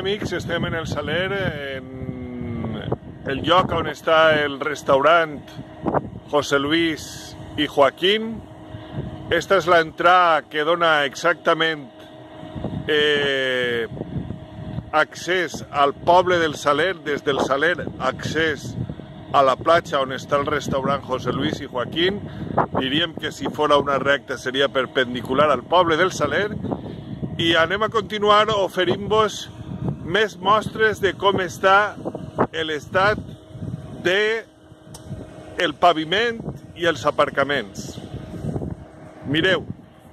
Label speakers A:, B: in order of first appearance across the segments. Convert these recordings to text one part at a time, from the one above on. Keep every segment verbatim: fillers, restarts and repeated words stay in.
A: amics, estem en el Saler, en el lloc on està el restaurant José Luis i Joaquín. Esta és l'entrada que dona exactament eh, accés al poble del Saler, des del Saler accés a la platja on està el restaurant José Luis i Joaquín. Diríem que si fora una recta seria perpendicular al poble del Saler. I anem a continuar oferint-vos més mostres de com està l'estat del paviment i els aparcaments. Mireu.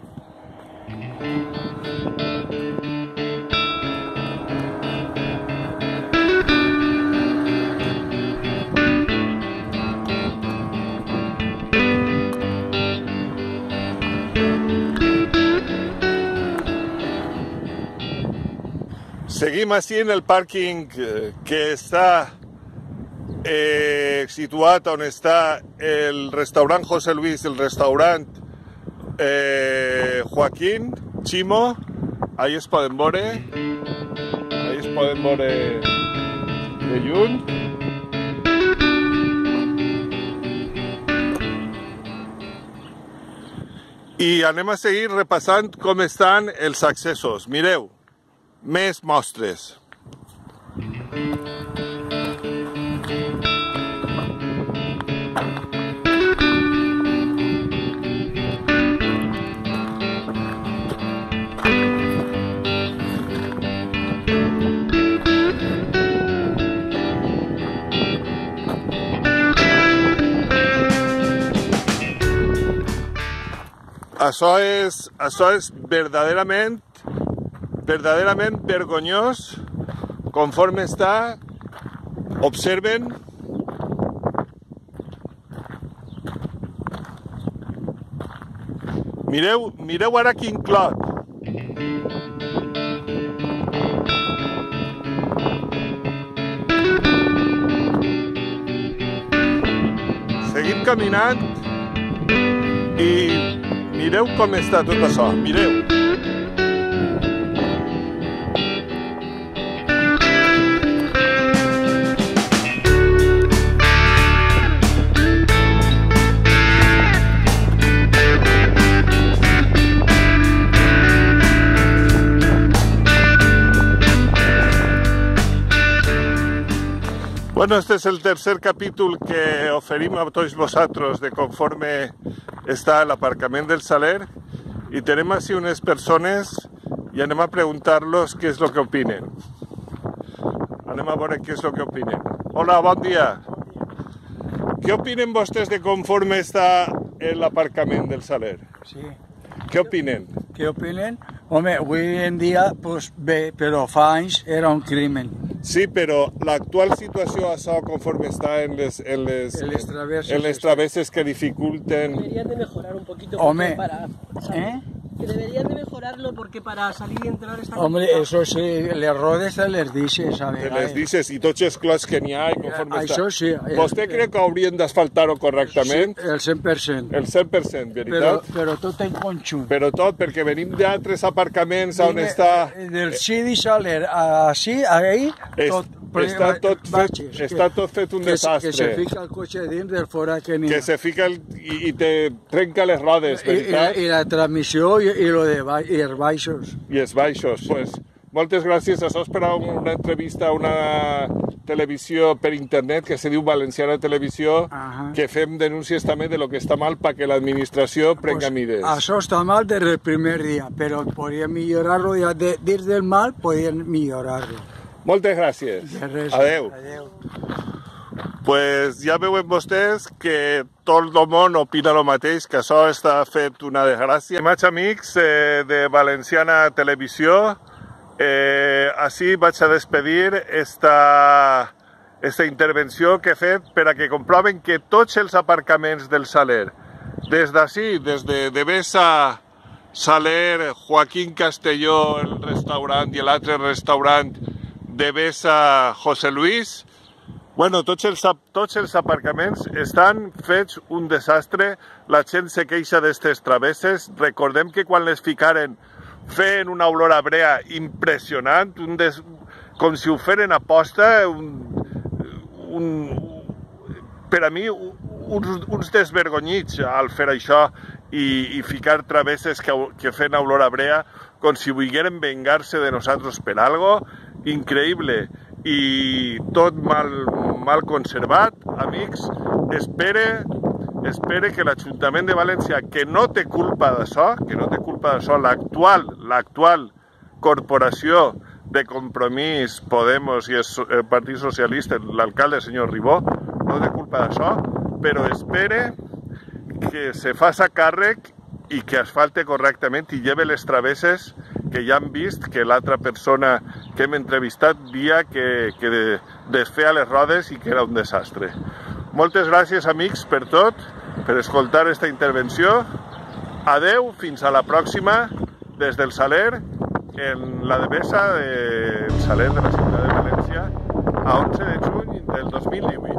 A: Seguim així en el pàrquing que està eh, situat on està el restaurant José Luis, el restaurant eh, Joaquín, Chimo. Ahí es poden veure, ahí es poden veure de lluny. I anem a seguir repassant com estan els accessos. Mireu. Més mostres. Això és, això és verdaderament verdaderament vergonyós conforme està. Observen. Mireu, mireu ara quin clot. Seguim caminant i mireu com està tot això. Mireu. Bueno, este es el tercer capítol que oferim a tots vosaltres de conforme està l'aparcament del Saler, i tenim així unes persones i anem a preguntar-los què és el que opinen. Anem a veure què és el que opinen. Hola, bon dia. Què opinen vostès de conforme està l'aparcament del Saler?
B: Sí.
A: Què opinen?
B: Què opinen? Home, avui en dia, pues, bé, però fa anys era un crimen.
A: Sí, però l'actual situació, això, conforme està en les, en les,
B: En les travesses,
A: en les travesses que dificulten...
C: Deberían de mejorar un poquito
B: Home,
C: para...
B: ¿eh?
C: Que deberían de mejorarlo porque para salir y entrar está...
B: Hombre, eso sí, les rodes te les dices, a
A: Te
B: ver.
A: les dices, i tots els clots que n'hi ha, i conforme
B: Això
A: està...
B: sí.
A: Vostè creu que haurien d'asfaltar-ho correctament?
B: Sí, el cent per cent.
A: El cent per cent,
B: Però,
A: veritat?
B: però tot en conjunt.
A: Però tot, perquè venim d'altres aparcaments on
B: Dime,
A: està...
B: Del Cidi Saler a així, ahí,
A: Es-
B: tot...
A: està tot fet-
B: baches,
A: està
B: que-
A: tot fet un
B: que,
A: desastre.
B: Que se fica el cotxe dins del fora que n'hi
A: Que
B: ha.
A: se fica el, i, i te trenca les rodes,
B: I, i,
A: veritat?
B: I la transmissió i, i, lo de, ba- i els baixos.
A: I els baixos. Pues, moltes gràcies. Això és per a una entrevista a una televisió per internet que se diu Valenciana Televisió,
B: Ajá.
A: que fem denúncies també de lo que està mal perquè l'administració prenga mides.
B: Això està mal des del primer dia, però podien millorar-lo ja de, dins del mal, podien millorar-lo.
A: Moltes gràcies.
B: De res.
A: Adeu.
B: Adeu.
A: Pues ja veuen vostès que tot el món opina el mateix, que això està fet una desgràcia. Maig amics eh, de Valenciana Televisió, eh, així vaig a despedir esta, esta intervenció que he fet per a que comproven que tots els aparcaments del Saler, des d'ací, des de Devesa, Saler, Joaquín Castelló, el restaurant, i l'altre restaurant Devesa José Luis, bueno, tots els, tots els aparcaments estan fets un desastre, la gent se queixa d'estes travesses, recordem que quan les ficaren feien una olor a brea impressionant, un des... com si ho feren aposta, un, un, per a mi, uns, uns desvergonyits al fer això i, i ficar travesses que, que feien a Aurora Brea, com si volgueren vengar-se de nosaltres per algo, increïble. I tot mal, mal conservat, amics. Espere, espere que l'Ajuntament de València, que no té culpa d'això, que no té culpa d'això, l'actual, l'actual corporació de Compromís, Podemos i el Partit Socialista, l'alcalde, senyor Ribó, no té culpa d'això, però espere que se faça càrrec i que asfalte correctament i lleve les travesses que ja han vist que l'altra persona que hem entrevistat dia que, que desfeia les rodes i que era un desastre. Moltes gràcies, amics, per tot, per escoltar aquesta intervenció. Adeu, fins a la pròxima, des del Saler, en la devesa del Saler de la ciutat de València, a onze de juny del dos mil divuit.